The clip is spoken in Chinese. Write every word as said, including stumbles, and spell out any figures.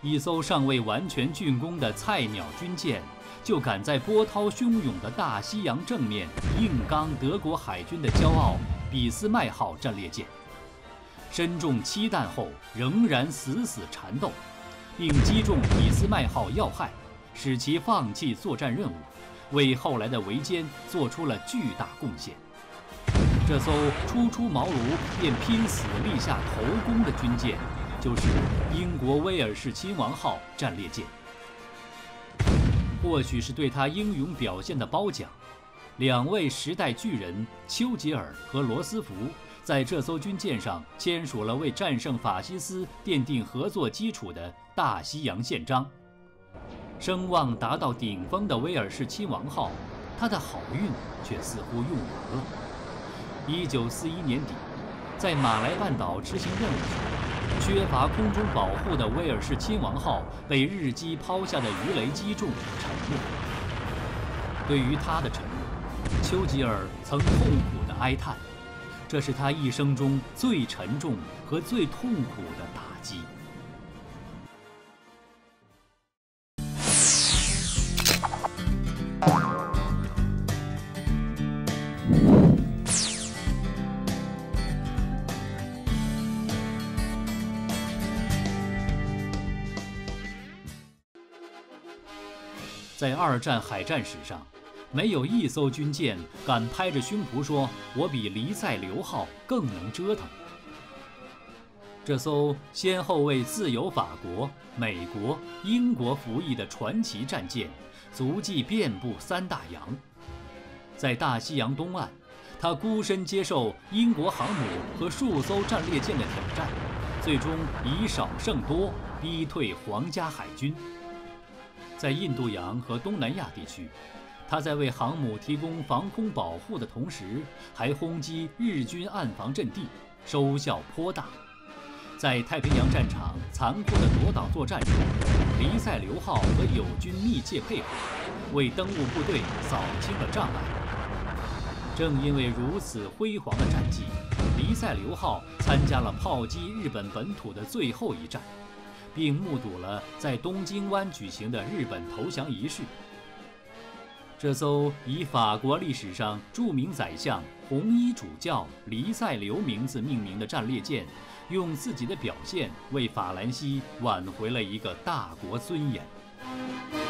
一艘尚未完全竣工的菜鸟军舰，就敢在波涛汹涌的大西洋正面硬刚德国海军的骄傲俾斯麦号战列舰。身中七弹后，仍然死死缠斗，并击中俾斯麦号要害，使其放弃作战任务，为后来的围歼做出了巨大贡献。这艘初出茅庐便拼死立下头功的军舰，就是英国威尔士亲王号战列舰。或许是对他英勇表现的褒奖，两位时代巨人丘吉尔和罗斯福在这艘军舰上签署了为战胜法西斯奠定合作基础的大西洋宪章。声望达到顶峰的威尔士亲王号，他的好运却似乎用完了。一九四一年底，在马来半岛执行任务时，缺乏空中保护的威尔士亲王号被日机抛下的鱼雷击中，沉没。对于他的沉没，丘吉尔曾痛苦地哀叹，这是他一生中最沉重和最痛苦的打击。在二战海战史上，没有一艘军舰敢拍着胸脯说“我比黎塞留号更能折腾”。这艘先后为自由法国、美国、英国服役的传奇战舰，足迹遍布三大洋。在大西洋东岸，他孤身接受英国航母和数艘战列舰的挑战，最终以少胜多，逼退皇家海军。在印度洋和东南亚地区，他在为航母提供防空保护的同时，还轰击日军岸防阵地，收效颇大。在太平洋战场残酷的夺岛作战中，黎塞留号和友军密切配合，为登陆部队扫清了障碍。正因为如此辉煌的战绩，黎塞留号参加了炮击日本本土的最后一战，并目睹了在东京湾举行的日本投降仪式。这艘以法国历史上著名宰相红衣主教黎塞留名字命名的战列舰，用自己的表现为法兰西挽回了一个大国尊严。